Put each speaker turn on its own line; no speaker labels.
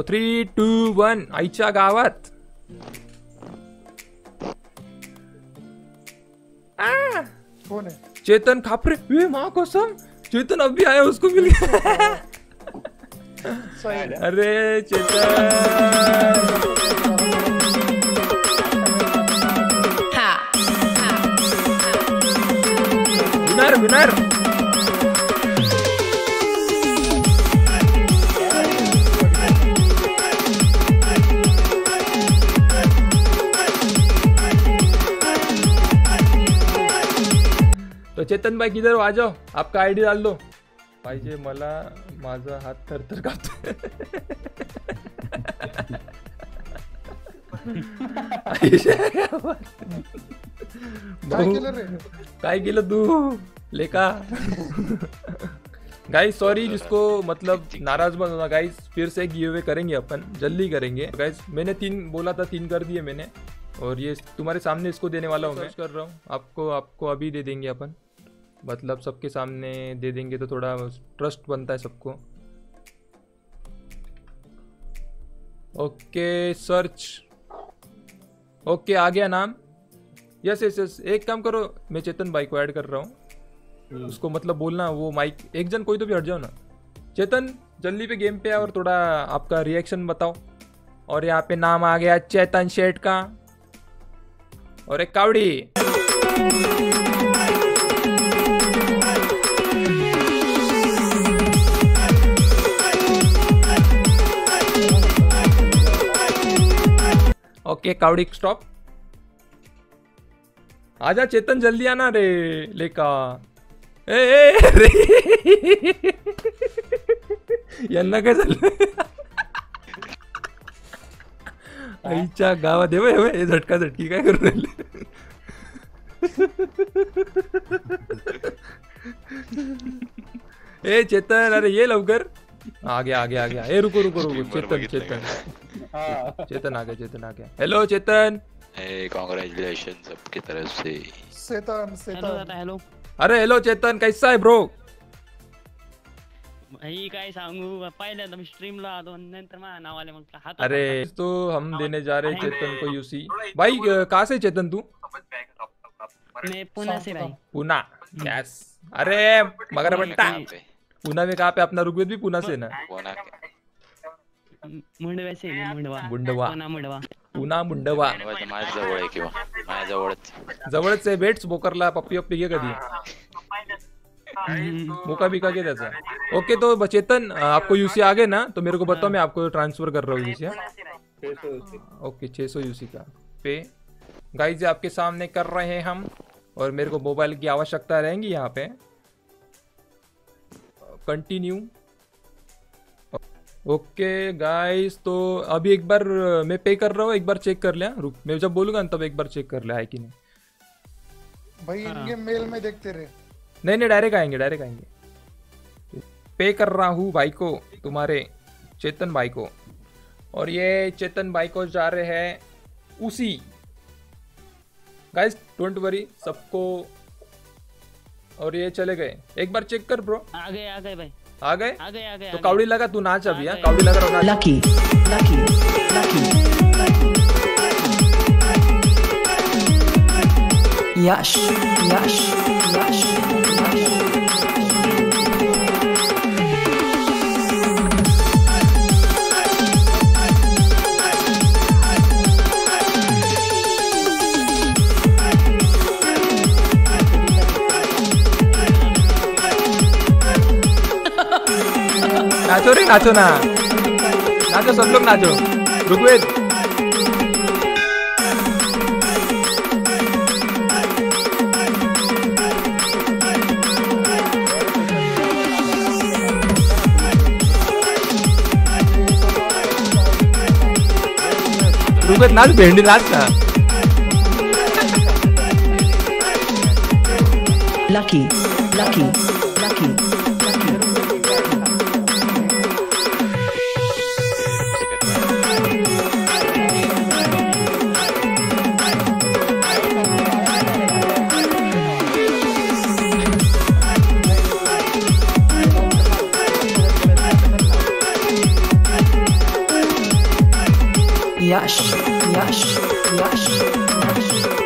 तो 3, 2, 1 आईच्या गावात.
कौन है?
चेतन खापरे. ये माँ कसम चेतन अभी आया, उसको मिल गया. अरे चेतन विनर विनर. तो चेतन भाई किधर हो, आ जाओ, आपका आईडी डाल दो. पाहिजे मला, माझा हात थरथर कापतोय. काय केलं तू लेका. गाइस सॉरी जिसको मतलब नाराज मत होना गाइस, फिर से गिव अवे करेंगे अपन, जल्दी करेंगे गाइस. मैंने 3 बोला था, 3 कर दिए मैंने, और ये तुम्हारे सामने इसको देने वाला हूँ मैं. कर रहा हूँ आपको अभी दे देंगे अपन, मतलब सबके सामने दे देंगे तो थोड़ा ट्रस्ट बनता है सबको. Okay search. ओके आ गया नाम. Yes yes yes. एक काम करो, मैं चेतन भाई को ऐड कर रहा हूँ. उसको मतलब बोलना वो माइक, एक जन कोई तो भी हट जाओ ना. चेतन जल्दी पे गेम पे आओ और थोड़ा आपका रिएक्शन बताओ. और यहाँ पे नाम आ गया चेतन शेठ का, और एक कावड़ी. Okay कावड़ी stop. आजा चेतन जल्दी आना रे लेका. ए रे यांना काय झालं. आईच्या गावात हे झटका झटकी काय करून राहिले. ए चेतन अरे ये लवकर. आ गया. ए रुको चेतन आ गया. हेलो चेतन.
कांग्रेचुलेशन सबकी तरफ से.
सेतन
हेलो.
अरे हेलो चेतन कैसा है ब्रो.
भाई काय सांगू, पहिल्यांदा मी स्ट्रीमला आलो नंतर माझ्या नावाले मग हात.
अरे तो हम देने जा रहे हैं चेतन को यूसी. भाई कहाँ से चेतन तू.
मैं पुणे से भाई.
पुणे. यस. अरे मगर बट्टा पुणे में कहाँ पे. अपना ऋग्वेद भी पुणे से ना.
मुंडवा से.
मुंडवा.
मुंडवा माझ्या जवळ आहे किंवा माझ्या
जवळच आहे. भेट बोकरला पप्पी पप्पी घे कधी. मुका बिका के त्याचा. ओके तो चेतन आपको यूसी आ गए ना, तो मेरे को बताओ, मैं आपको ट्रांसफर कर रहा हूँ यूसी. ओके 600 यूसी का पे गाइस आपके सामने कर रहे हैं हम, और मेरे को मोबाइल की आवश्यकता रहेंगी यहाँ पे. कंटिन्यू. ओके गाइस तो अभी एक बार मैं पे कर रहा हूँ, एक बार चेक कर लिया. रुक मैं जब बोलूंगा तब एक बार चेक कर लिया है कि नहीं.
भाई इनके मेल में देखते रहे.
नहीं डायरेक्ट आएंगे. पे कर रहा हूँ भाई को, तुम्हारे चेतन भाई को, और ये चेतन भाई को जा रहे हैं उसी. गाइस डोंट वरी सबको. और ये चले गए. एक बार चेक कर ब्रो.
आ गए भाई.
आ गए. तो कावड़ी लगा, तू नाच अभी. कावड़ी लगा.
लकी. यश.
नाचो रे, नाचो ना, नाचो सब लोग नाचो. ऋग्वेद नाच, भेंडी नाच ना.
Lucky. Yash, Yash, Yash, Yash.